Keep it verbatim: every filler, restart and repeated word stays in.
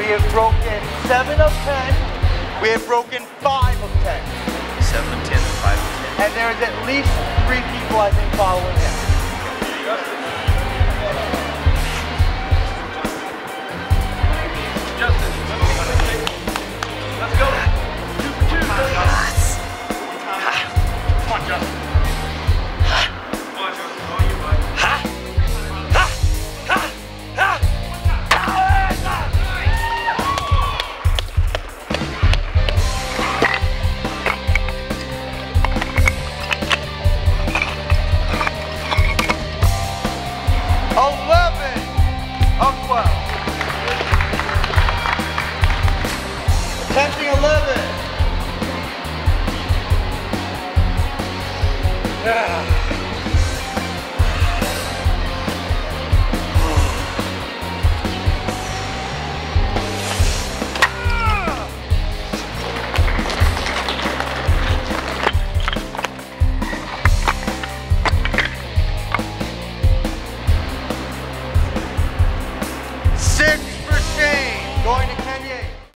We have broken seven of ten. We have broken five of ten. Seven of ten and five of ten. And there's at least three people I think following him. Justin.